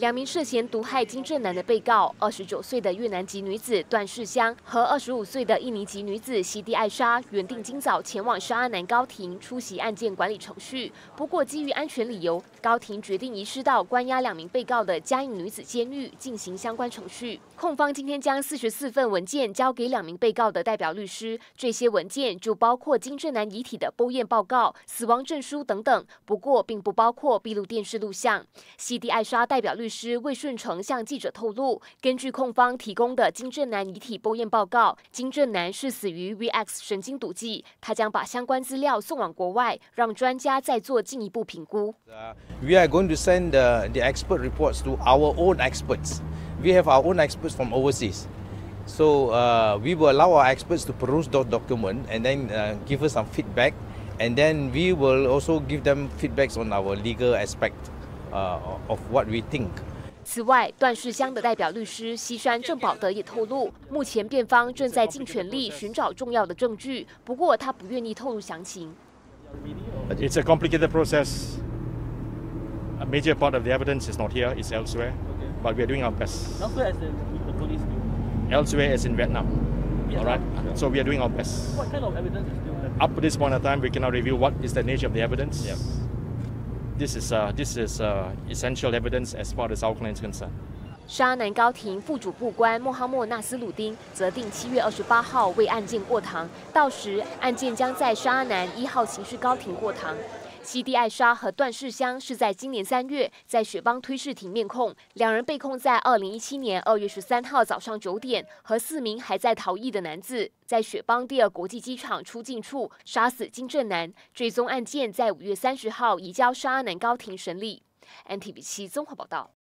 2名涉嫌毒害金正男的被告，29岁的越南籍女子段世香和25岁的印尼籍女子西蒂艾莎，原定今早前往沙阿南高庭出席案件管理程序。不过，基于安全理由，高庭决定移师到关押2名被告的嘉义女子监狱进行相关程序。控方今天将44份文件交给2名被告的代表律师，这些文件就包括金正男遗体的剖验报告、死亡证书等等，不过并不包括闭路电视录像。西蒂艾莎代表律师魏顺成向记者透露，根据控方提供的金正男遗体剖验报告，金正男是死于 VX 神经毒剂。他将把相关资料送往国外，让专家再做进一步评估。 We are going to send the expert reports to our own experts. We have our own experts from overseas. So we will allow our experts to peruse those documents and then give us some feedback. And then we will also give them feedbacks on our legal aspect of what we think. 此外，段世香的代表律师西山郑保德也透露，目前辩方正在尽全力寻找重要的证据，不过他不愿意透露详情。 It's a complicated process. A major part of the evidence is not here; it's elsewhere. But we are doing our best. Elsewhere as in the police do? Elsewhere as in Vietnam. All right. So we are doing our best. What kind of evidence is still left? Up to this point in time, we cannot reveal what is the nature of the evidence. Yep. This is essential evidence as far as our client is concerned. 沙阿南高庭副主簿官莫哈默纳斯鲁丁则定7月28号为案件过堂，到时案件将在沙阿南1号刑事高庭过堂。西蒂艾莎和段世香是在今年3月在雪邦推事庭面控，2人被控在2017年2月13号早上9点和4名还在逃逸的男子在雪邦第2国际机场出境处杀死金正男。追踪案件在5月30号移交沙阿南高庭审理。NTV7综合报道。